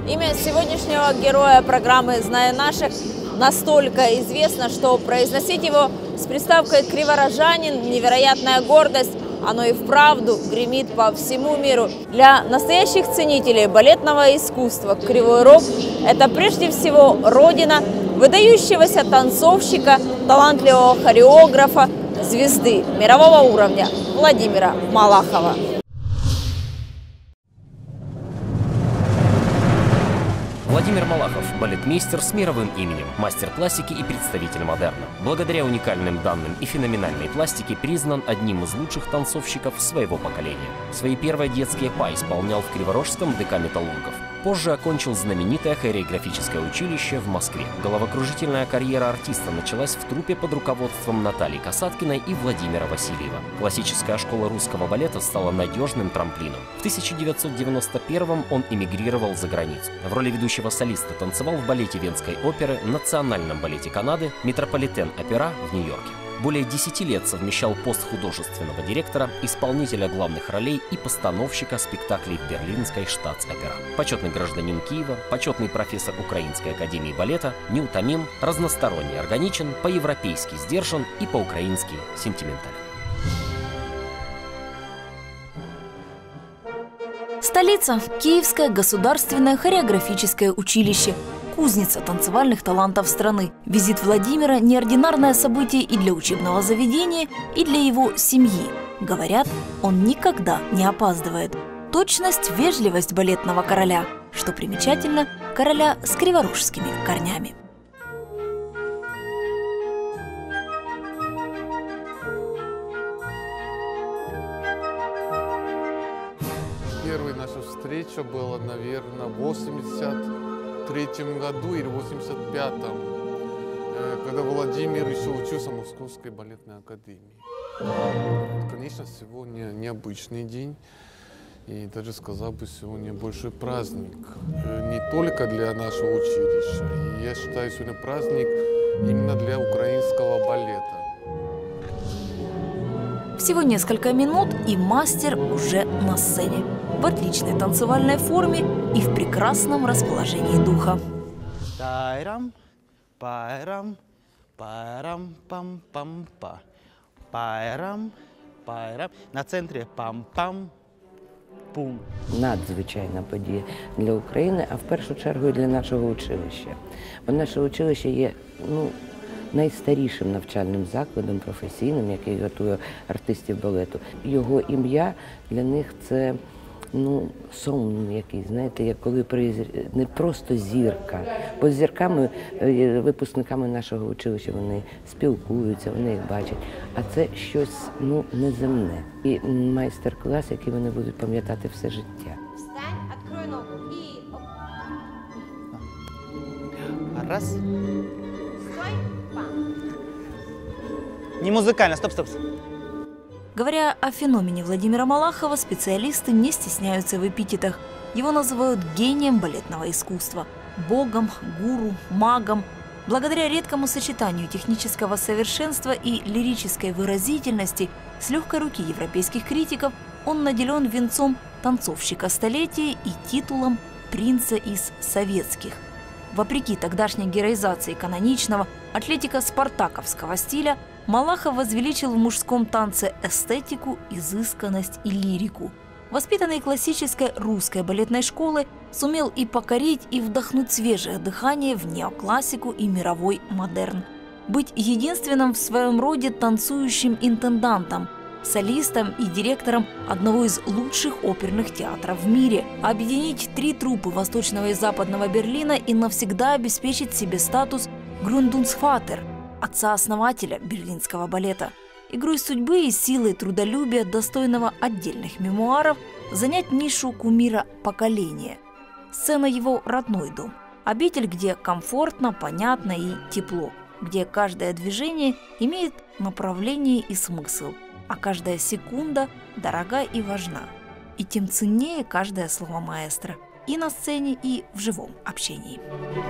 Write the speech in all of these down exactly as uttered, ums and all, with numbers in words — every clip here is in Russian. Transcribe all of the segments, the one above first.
Имя сегодняшнего героя программы «Знай наших» настолько известно, что произносить его с приставкой «криворожанин» – невероятная гордость. Оно и вправду гремит по всему миру. Для настоящих ценителей балетного искусства Кривой Рог – это прежде всего родина выдающегося танцовщика, талантливого хореографа, звезды мирового уровня Владимира Малахова. Владимир Малахов – балетмейстер с мировым именем, мастер классики и представитель модерна. Благодаря уникальным данным и феноменальной пластике признан одним из лучших танцовщиков своего поколения. Свои первые детские па исполнял в Криворожском ДК «Металлургов». Позже окончил знаменитое хореографическое училище в Москве. Головокружительная карьера артиста началась в труппе под руководством Натальи Касаткиной и Владимира Васильева. Классическая школа русского балета стала надежным трамплином. В тысяча девятьсот девяносто первом он эмигрировал за границу. В роли ведущего солиста танцевал в балете Венской оперы, Национальном балете Канады, Метрополитен-опера в Нью-Йорке. Более десяти лет совмещал пост художественного директора, исполнителя главных ролей и постановщика спектаклей в Берлинской штатс-опера. Почетный гражданин Киева, почетный профессор Украинской академии балета, неутомим, разносторонне органичен, по-европейски сдержан и по-украински сентиментален. Столица – Киевское государственное хореографическое училище, кузница танцевальных талантов страны. Визит Владимира – неординарное событие и для учебного заведения, и для его семьи. Говорят, он никогда не опаздывает. Точность, вежливость балетного короля, что примечательно, короля с криворожскими корнями. Первая наша встреча была, наверное, в восемьдесят третьем году или восемьдесят пятом, когда Владимир еще учился в Московской балетной академии. Конечно, сегодня необычный день, и даже сказал бы, сегодня большой праздник, не только для нашего училища. И я считаю, сегодня праздник именно для украинского балета. Всего несколько минут, и мастер уже на сцене. В отличной танцевальной форме и в прекрасном расположении духа. Тайрам, пайрам, пайрам, пам, пам, па. Пайрам, пайрам. На центрі пам-пам, пум. Надзвичайна подія для України, а в першу чергу і для нашого училища. Бо наше училище є, ну, найстарішим навчальним закладом професійним, який готує артистів балету. Його ім'я для них це, ну, сон якийсь, знаєте, як коли не просто зірка. Бо з зірками, випускниками нашого училища, вони спілкуються, вони їх бачать. А це щось, ну, неземне. І майстер-клас, який вони будуть пам'ятати все життя. Встань, открой ногу и... Раз. Стой, пам. Не музыкально, стоп, стоп. Говоря о феномене Владимира Малахова, специалисты не стесняются в эпитетах. Его называют гением балетного искусства, богом, гуру, магом. Благодаря редкому сочетанию технического совершенства и лирической выразительности с легкой руки европейских критиков он наделен венцом танцовщика столетия и титулом принца из советских. Вопреки тогдашней героизации каноничного атлетико-спартаковского стиля, Малахов возвеличил в мужском танце эстетику, изысканность и лирику. Воспитанный классической русской балетной школой, сумел и покорить, и вдохнуть свежее дыхание в неоклассику и мировой модерн. Быть единственным в своем роде танцующим интендантом, солистом и директором одного из лучших оперных театров в мире, объединить три труппы Восточного и Западного Берлина и навсегда обеспечить себе статус «Gründungsvater» – отца-основателя берлинского балета. Игрой судьбы и силой трудолюбия, достойного отдельных мемуаров, занять нишу кумира поколения. Сцена его родной дом. Обитель, где комфортно, понятно и тепло, где каждое движение имеет направление и смысл, а каждая секунда дорога и важна. И тем ценнее каждое слово маэстро и на сцене, и в живом общении.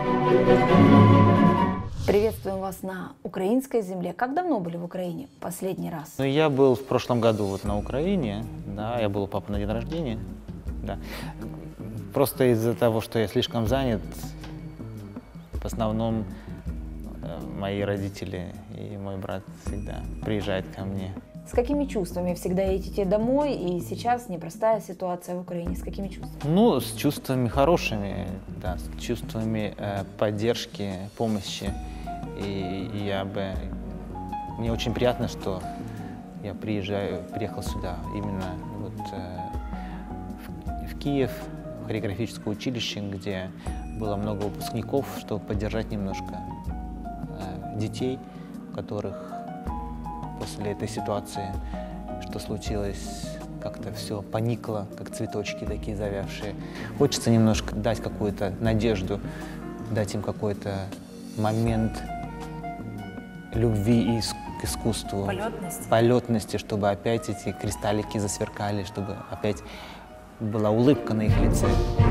Приветствуем вас на украинской земле. Как давно были в Украине последний раз? Ну, я был в прошлом году вот на Украине, да, я был у папы на день рождения, да. Просто из-за того, что я слишком занят, в основном мои родители и мой брат всегда приезжают ко мне. С какими чувствами всегда едете домой? И сейчас непростая ситуация в Украине. С какими чувствами? Ну, с чувствами хорошими, да, с чувствами э, поддержки, помощи. И, и я бы... Мне очень приятно, что я приезжаю, приехал сюда, именно вот, э, в, в Киев, в хореографическое училище, где было много выпускников, чтобы поддержать немножко э, детей, которых после этой ситуации, что случилось, как-то все поникло, как цветочки такие завявшие. Хочется немножко дать какую-то надежду, дать им какой-то момент любви и к искусству. Полетности. Полетности, чтобы опять эти кристаллики засверкали, чтобы опять была улыбка на их лице.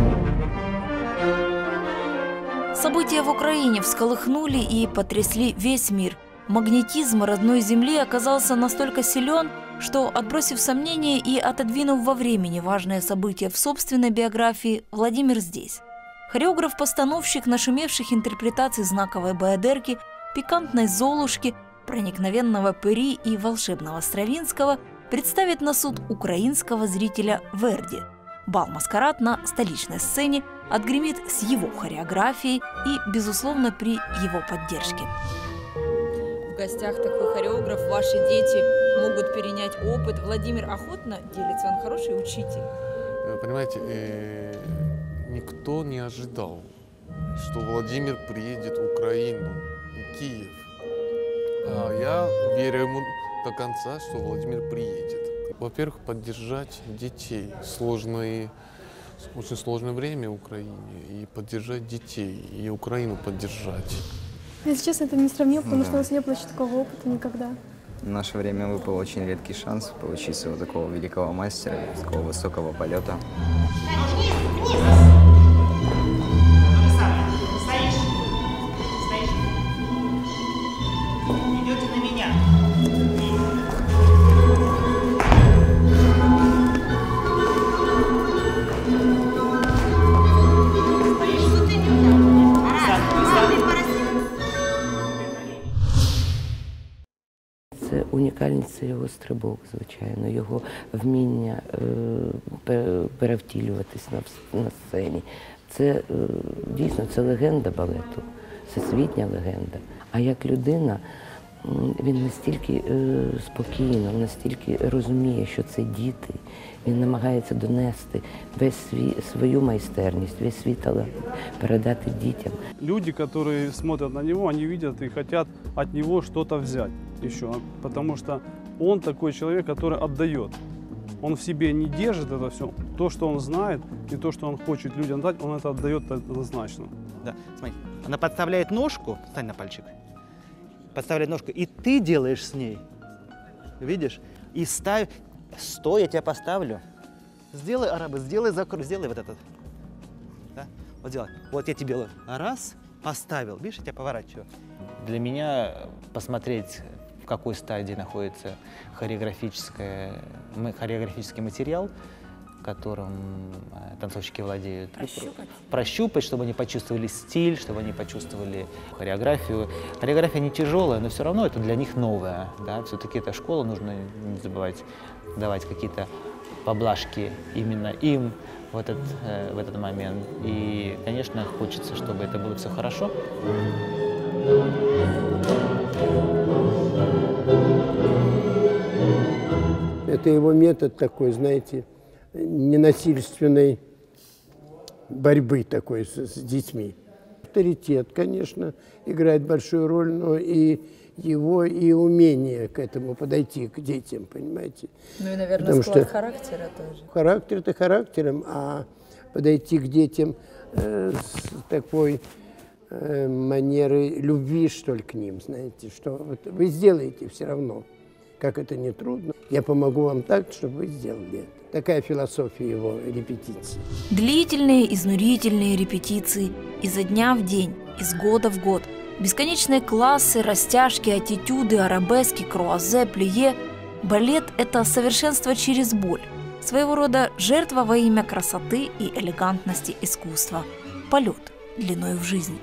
События в Украине всколыхнули и потрясли весь мир. Магнетизм родной земли оказался настолько силен, что, отбросив сомнения и отодвинув во времени важные события в собственной биографии, Владимир здесь. Хореограф-постановщик нашумевших интерпретаций знаковой баядерки, пикантной «Золушки», проникновенного «Пыри» и волшебного Стравинского представит на суд украинского зрителя Верди. Бал-маскарад на столичной сцене отгремит с его хореографией и, безусловно, при его поддержке. В гостях такой хореограф, ваши дети могут перенять опыт. Владимир охотно делится, он хороший учитель. Понимаете, э, никто не ожидал, что Владимир приедет в Украину, в Киев. А я верю ему до конца, что Владимир приедет. Во-первых, поддержать детей. Сложное, очень сложное время в Украине. И поддержать детей, и Украину поддержать. Если честно, это не сравнил, потому Ну, что да. у нас не было еще такого опыта никогда. В наше время выпал очень редкий шанс поучиться у такого великого мастера, такого высокого полета. Идете на меня. Це унікальність, це його стрибок, звичайно, його вміння е, пе- перевтілюватись на, вс- на сцені. Це е, дійсно це легенда балету, всесвітня легенда. А як людина, м, він настільки е, спокійно, настільки розуміє, що це діти. Він намагається донести весь свій, свою майстерність, весь свій талант передати дітям. Люди, которые смотрят на него, они видят и хотят от него что-то взять еще, потому что он такой человек, который отдает. Он в себе не держит это все. То, что он знает, и то, что он хочет людям дать, он это отдает однозначно. Да, смотри, она подставляет ножку, стань на пальчик, подставляет ножку, и ты делаешь с ней, видишь, и ставь, стой, я тебя поставлю, сделай, арабы, сделай закрой, сделай вот этот, да, вот делай, вот я тебе раз поставил, видишь, я тебя поворачиваю. Для меня посмотреть, в какой стадии находится хореографическое, хореографический материал, которым танцовщики владеют. Прощупать. Прощупать, чтобы они почувствовали стиль, чтобы они почувствовали хореографию. Хореография не тяжелая, но все равно это для них новое. Да? Все-таки это школа, нужно не забывать давать какие-то поблажки именно им в этот, э, в этот момент. И, конечно, хочется, чтобы это было все хорошо. Это его метод такой, знаете, ненасильственной борьбы такой с, с детьми. Авторитет, конечно, играет большую роль, но и его и умение к этому подойти, к детям, понимаете? Ну и, наверное, Потому склад что характера тоже. характер – это характером, а подойти к детям э, с такой э, манерой любви, что ли, к ним, знаете, что вот вы сделаете все равно, как это не трудно. Я помогу вам так, чтобы вы сделали это. Такая философия его репетиции. Длительные, изнурительные репетиции изо дня в день, из года в год. Бесконечные классы, растяжки, аттитюды, арабески, круазе, плие. Балет – это совершенство через боль, Своего рода жертва во имя красоты и элегантности искусства. Полет длиной в жизнь.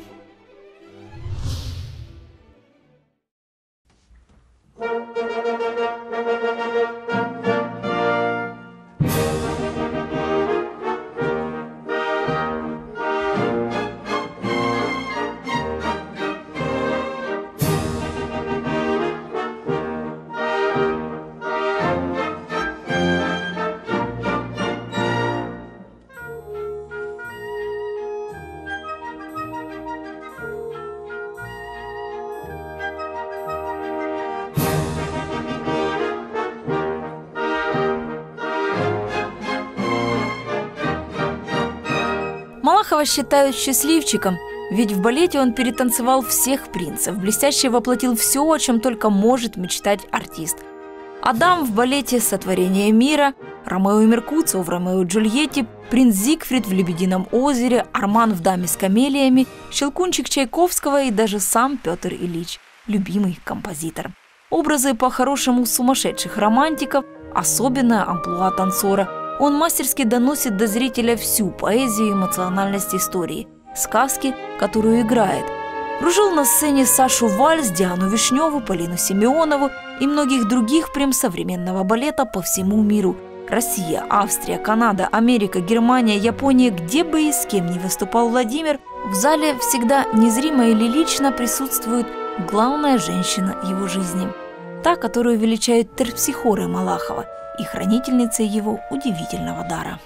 Малахова считают счастливчиком, ведь в балете он перетанцевал всех принцев, блестяще воплотил все, о чем только может мечтать артист. Адам в балете «Сотворение мира», Ромео и Меркуцио в «Ромео и Джульетте», принц Зигфрид в «Лебедином озере», Арман в «Даме с камелиями», Щелкунчик Чайковского и даже сам Петр Ильич, любимый композитор. Образы по-хорошему сумасшедших романтиков, особенная амплуа танцора. Он мастерски доносит до зрителя всю поэзию и эмоциональность истории, сказки, которую играет. Кружил на сцене Сашу Вальс, Диану Вишневу, Полину Семенову и многих других прем современного балета по всему миру. Россия, Австрия, Канада, Америка, Германия, Япония, где бы и с кем ни выступал Владимир, в зале всегда незримо или лично присутствует главная женщина его жизни. Та, которую величают Терпсихорой Малахова и хранительницей его удивительного дара.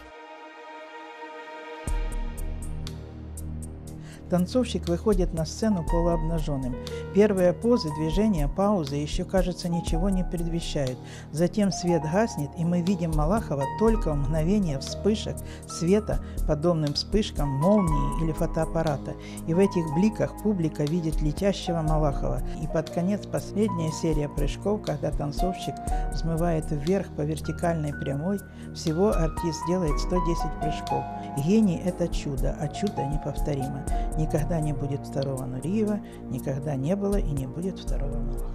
Танцовщик выходит на сцену полуобнаженным. Первые позы, движения, паузы еще, кажется, ничего не предвещают. Затем свет гаснет, и мы видим Малахова только в мгновение вспышек света, подобным вспышкам молнии или фотоаппарата. И в этих бликах публика видит летящего Малахова. И под конец последняя серия прыжков, когда танцовщик взмывает вверх по вертикальной прямой, всего артист делает сто десять прыжков. Гений – это чудо, а чудо неповторимо. Никогда не будет второго Нуриева, никогда не было и не будет второго Малахова.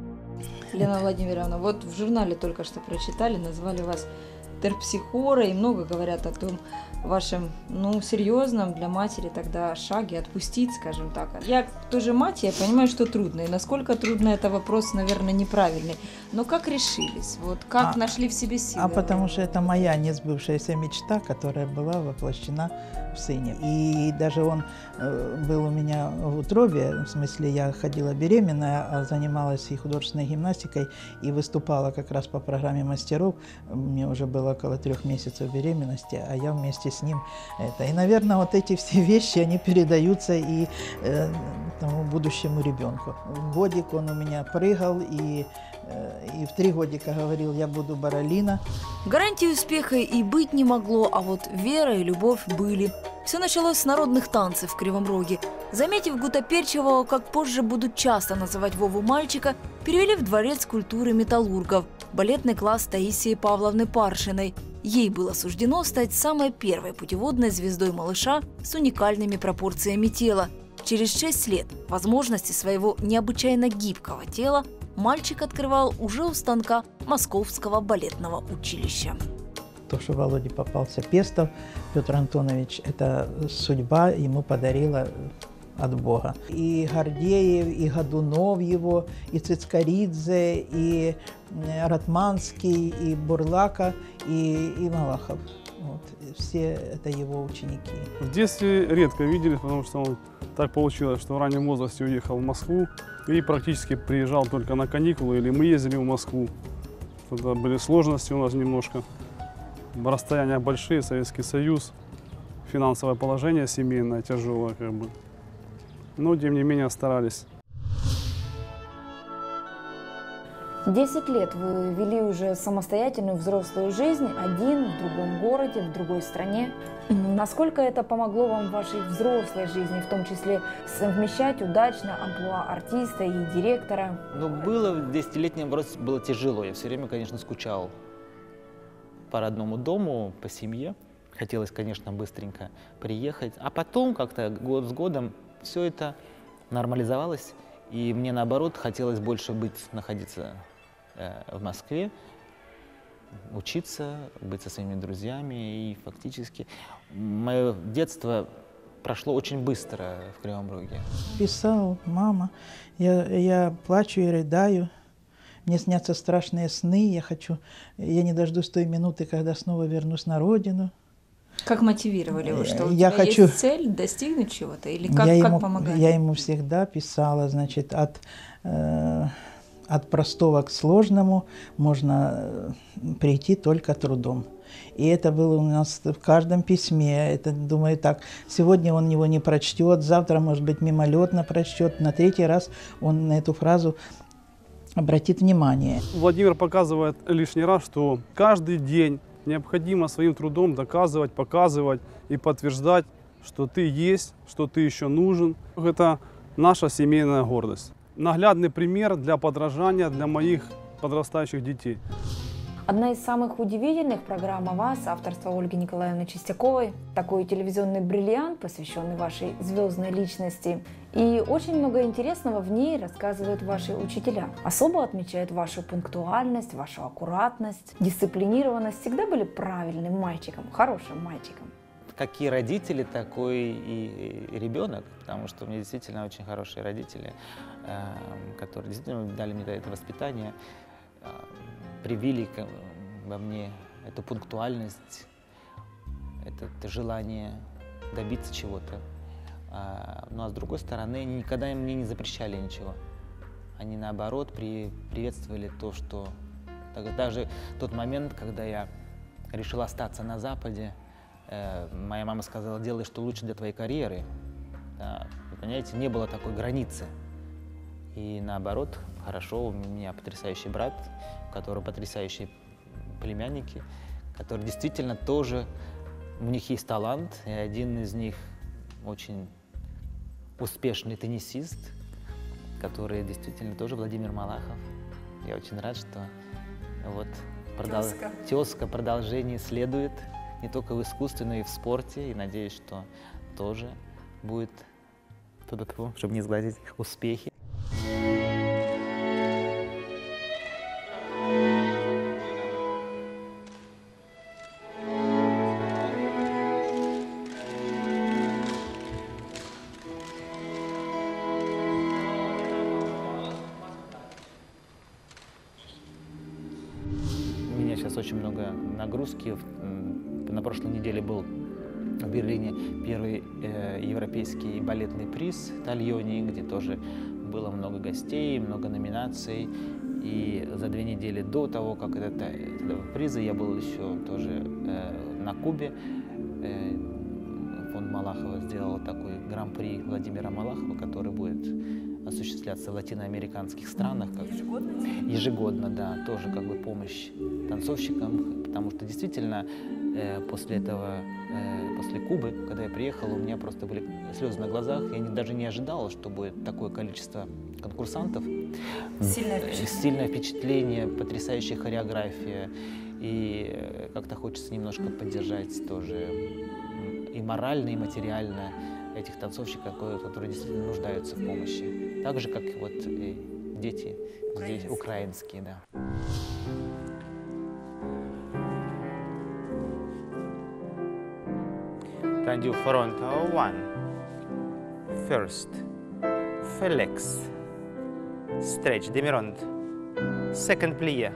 Елена Владимировна, вот в журнале только что прочитали, назвали вас Терпсихорой, и много говорят о том вашем, ну, серьезном для матери тогда шаге отпустить, скажем так. Я тоже мать, я понимаю, что трудно, и насколько трудно, это вопрос, наверное, неправильный. Но как решились? Вот как а, нашли в себе силы? А потому что это моя несбывшаяся мечта, которая была воплощена в сыне. И даже он э, был у меня в утробе, в смысле я ходила беременная, а занималась и художественной гимнастикой, и выступала как раз по программе мастеров. Мне уже было около трех месяцев беременности, а я вместе с ним это. И, наверное, вот эти все вещи, они передаются и э, тому будущему ребенку. В годик он у меня прыгал, и И в три годика говорил, я буду Баролина. Гарантии успеха и быть не могло, а вот вера и любовь были. Все началось с народных танцев в Кривом Роге. Заметив Гутоперчивого, как позже будут часто называть Вову мальчика, перевели в Дворец культуры металлургов, балетный класс Таисии Павловны Паршиной. Ей было суждено стать самой первой путеводной звездой малыша с уникальными пропорциями тела. Через шесть лет возможности своего необычайно гибкого тела мальчик открывал уже у станка Московского балетного училища. То, что Володе попался Пестов, Петр Антонович, это судьба ему подарила от Бога. И Гордеев, и Годунов его, и Цицкаридзе, и Ратманский, и Бурлака, и, и Малахов. Вот. Все это его ученики. В детстве редко виделись, потому что он, так получилось, что в раннем возрасте уехал в Москву и практически приезжал только на каникулы, или мы ездили в Москву. Тогда были сложности у нас немножко. Расстояния большие, Советский Союз, финансовое положение семейное тяжелое, как бы. Но, тем не менее, старались. Десять лет вы вели уже самостоятельную взрослую жизнь, один, в другом городе, в другой стране. Насколько это помогло вам в вашей взрослой жизни, в том числе совмещать удачно амплуа артиста и директора? Ну, было в десятилетнем возрасте было тяжело. Я все время, конечно, скучал по родному дому, по семье. Хотелось, конечно, быстренько приехать. А потом, как-то год с годом, все это нормализовалось. И мне, наоборот, хотелось больше быть, находиться э, в Москве, учиться, быть со своими друзьями. И фактически мое детство прошло очень быстро в Кривом Роге. Писал, мама, я, я плачу и рыдаю. Мне снятся страшные сны, я хочу, я не дождусь той минуты, когда снова вернусь на родину. Как мотивировали вы, что у я тебя хочу... есть цель достигнуть чего-то? Или как, я как ему, помогали? Я ему всегда писала, значит, от, э, от простого к сложному можно прийти только трудом. И это было у нас в каждом письме. Это, думаю, так, сегодня он его не прочтет, завтра, может быть, мимолетно прочтет, на третий раз он на эту фразу обратит внимание. Владимир показывает лишний раз, что каждый день необходимо своим трудом доказывать, показывать и подтверждать, что ты есть, что ты еще нужен. Это наша семейная гордость. Наглядный пример для подражания для моих подрастающих детей. Одна из самых удивительных программ о вас, авторства Ольги Николаевны Чистяковой. Такой телевизионный бриллиант, посвященный вашей звездной личности. И очень много интересного в ней рассказывают ваши учителя. Особо отмечают вашу пунктуальность, вашу аккуратность, дисциплинированность. Всегда были правильным мальчиком, хорошим мальчиком. Какие родители, такой и ребенок, потому что у меня действительно очень хорошие родители, которые действительно дали мне это воспитание, привили во мне эту пунктуальность, это, это желание добиться чего-то. Ну а с другой стороны, они никогда мне не запрещали ничего. Они наоборот при, приветствовали то, что... Даже тот момент, когда я решил остаться на Западе, э, моя мама сказала, делай, что лучше для твоей карьеры. Да, вы понимаете, не было такой границы. И наоборот, хорошо, у меня потрясающий брат, у которого потрясающие племянники, которые действительно тоже, у них есть талант, и один из них очень успешный теннисист, который действительно тоже Владимир Малахов. Я очень рад, что вот продол... тезка. тезка продолжение следует не только в искусстве, но и в спорте, и надеюсь, что тоже будет, чтобы не сглазить, успехи. Сейчас очень много нагрузки. На прошлой неделе был в Берлине первый э, европейский балетный приз Тальони, где тоже было много гостей, много номинаций. И за две недели до того, как это, этого приза, я был еще тоже э, на Кубе. Э, фонд Малахова сделал такой гран-при Владимира Малахова, который будет осуществляться в латиноамериканских странах. Как... Ежегодно? Ежегодно, да. Тоже как бы помощь танцовщикам, потому что действительно э, после этого, э, после Кубы, когда я приехал, у меня просто были слезы на глазах. Я не, даже не ожидал, что будет такое количество конкурсантов. Сильное впечатление. Сильное впечатление, потрясающая хореография. И э, как-то хочется немножко поддержать тоже и морально, и материально этих танцовщиков, которые действительно нуждаются в помощи. Так же, как и вот и дети здесь украинские, да. Tendu frontal one. First, flex. Stretch, demi-rond. Second plie.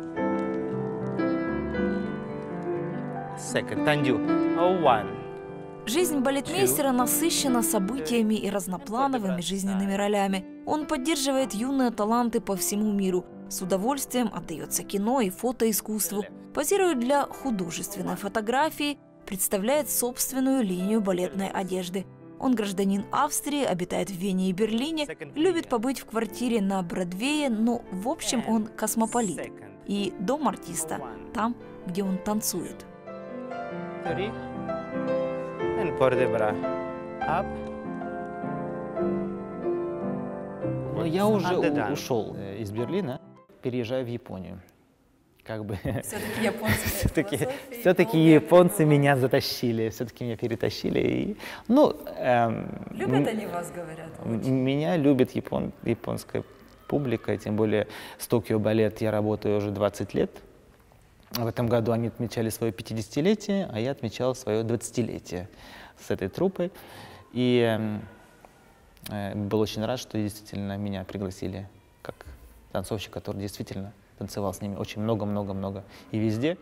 Second, tendu one. Жизнь балетмейстера насыщена событиями и разноплановыми жизненными ролями. Он поддерживает юные таланты по всему миру, с удовольствием отдается кино и фотоискусству, позирует для художественной фотографии, представляет собственную линию балетной одежды. Он гражданин Австрии, обитает в Вене и Берлине, любит побыть в квартире на Бродвее, но в общем он космополит. И дом артиста там, где он танцует. Но я уже ушел из Берлина, переезжаю в Японию. Как бы все-таки японцы, все-таки, все-таки японцы меня затащили, все-таки меня перетащили. И, ну, эм, любят они вас, говорят? Очень. Меня любит япон, японская публика, тем более с Токио Балет я работаю уже двадцать лет. В этом году они отмечали свое пятидесятилетие, а я отмечал свое двадцатилетие с этой труппой. И э, был очень рад, что действительно меня пригласили как танцовщик, который действительно танцевал с ними очень много-много-много и везде.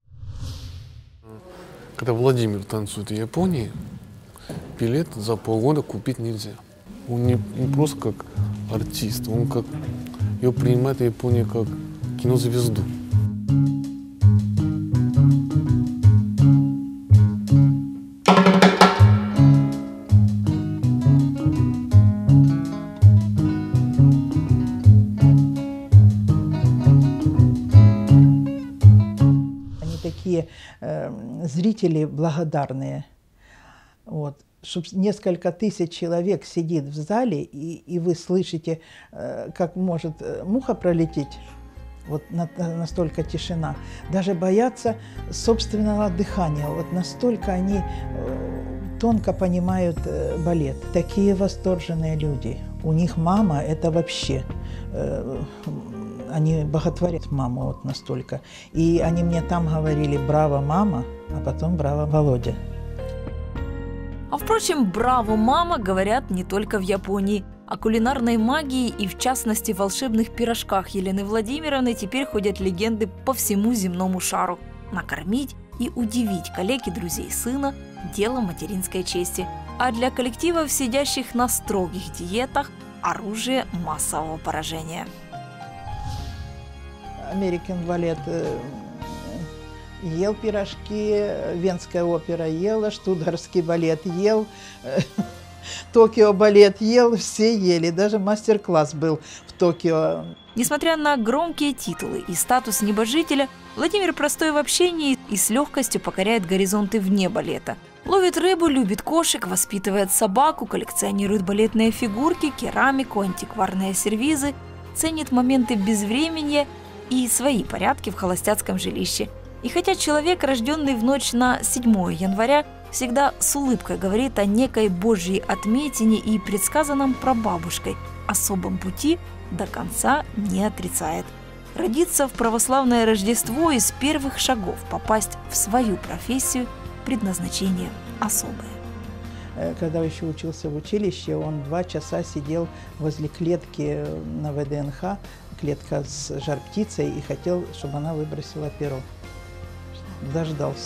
Когда Владимир танцует в Японии, билет за полгода купить нельзя. Он не, не просто как артист, он как ее принимает в Японии как кинозвезду. Такие э, зрители благодарные. Вот. Чтоб несколько тысяч человек сидит в зале, и, и вы слышите, э, как может э, муха пролететь. Вот на, настолько тишина. Даже боятся собственного дыхания. Вот настолько они э, тонко понимают э, балет. Такие восторженные люди. У них мама – это вообще… Э, Они боготворят маму вот настолько. И они мне там говорили «Браво, мама», а потом «Браво, Володя». А впрочем, «Браво, мама» говорят не только в Японии. О кулинарной магии и, в частности, волшебных пирожках Елены Владимировны теперь ходят легенды по всему земному шару. Накормить и удивить коллег и друзей сына – дело материнской чести. А для коллективов, сидящих на строгих диетах – оружие массового поражения. American балет ел пирожки, Венская опера ела, Штутгарский балет ел, Токио балет ел, все ели. Даже мастер-класс был в Токио. Несмотря на громкие титулы и статус небожителя, Владимир простой в общении и с легкостью покоряет горизонты вне балета. Ловит рыбу, любит кошек, воспитывает собаку, коллекционирует балетные фигурки, керамику, антикварные сервизы, ценит моменты безвременья и свои порядки в холостяцком жилище. И хотя человек, рожденный в ночь на седьмое января, всегда с улыбкой говорит о некой Божьей отметине и предсказанном прабабушкой особом пути, до конца не отрицает. Родиться в православное Рождество и с первых шагов попасть в свою профессию – предназначение особое. Когда еще учился в училище, он два часа сидел возле клетки на вэ дэ эн ха, клетка с жар-птицей, и хотел, чтобы она выбросила перо. Дождался.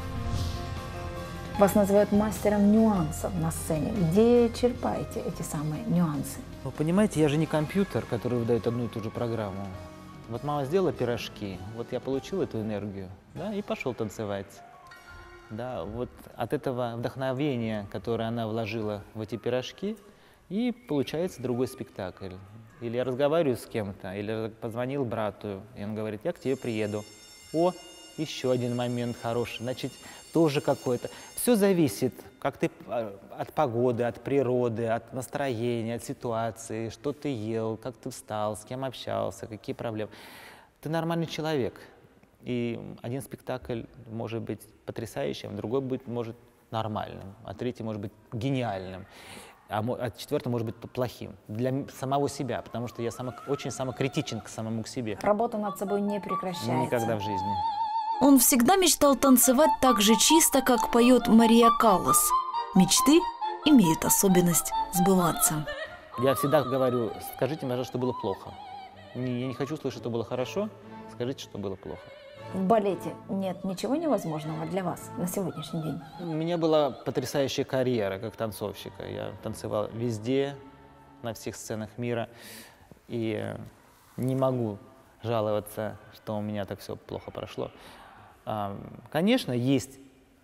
Вас называют мастером нюансов на сцене. Где черпаете эти самые нюансы? Вы понимаете, я же не компьютер, который выдает одну и ту же программу. Вот мама сделала пирожки, вот я получил эту энергию, да, и пошел танцевать. Да, вот от этого вдохновения, которое она вложила в эти пирожки, и получается другой спектакль. Или я разговариваю с кем-то, или позвонил брату, и он говорит, я к тебе приеду. О, еще один момент хороший, значит, тоже какой-то. Все зависит, как ты, от погоды, от природы, от настроения, от ситуации, что ты ел, как ты встал, с кем общался, какие проблемы. Ты нормальный человек. И один спектакль может быть потрясающим, другой будет, может, нормальным, а третий может быть гениальным, а, а четвертый может быть плохим для самого себя, потому что я само, очень самокритичен к самому к себе. Работа над собой не прекращается. Никогда в жизни. Он всегда мечтал танцевать так же чисто, как поет Мария Каллас. Мечты имеют особенность сбываться. Я всегда говорю, скажите, пожалуйста, что было плохо. Я не хочу слышать, что было хорошо, скажите, что было плохо. В балете нет ничего невозможного для вас на сегодняшний день? У меня была потрясающая карьера как танцовщика. Я танцевал везде, на всех сценах мира. И не могу жаловаться, что у меня так все плохо прошло. Конечно, есть,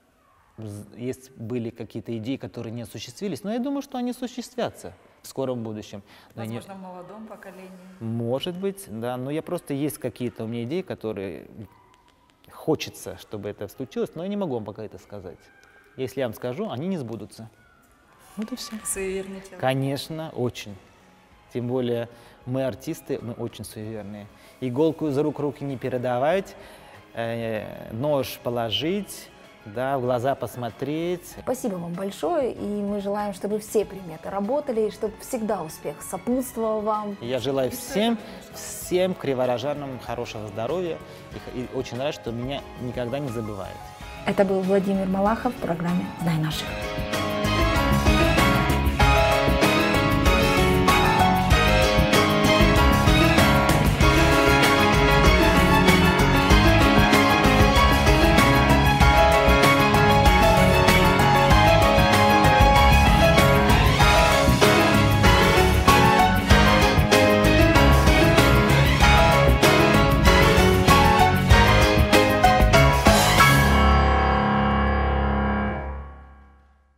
есть были какие-то идеи, которые не осуществились, но я думаю, что они осуществятся в скором будущем. Возможно, в молодом поколении. Может быть, да, но я просто есть какие-то у меня идеи, которые хочется, чтобы это случилось, но я не могу вам пока это сказать. Если я вам скажу, они не сбудутся. Вот и все. Суеверничал? Конечно, очень. Тем более мы артисты, мы очень суеверные. Иголку из рук в руки не передавать, э, нож положить, Да, в глаза посмотреть. Спасибо вам большое, и мы желаем, чтобы все приметы работали, и чтобы всегда успех сопутствовал вам. Я желаю всем, всем криворожанам хорошего здоровья, и, и очень рад, что меня никогда не забывают. Это был Владимир Малахов в программе «Знай наших».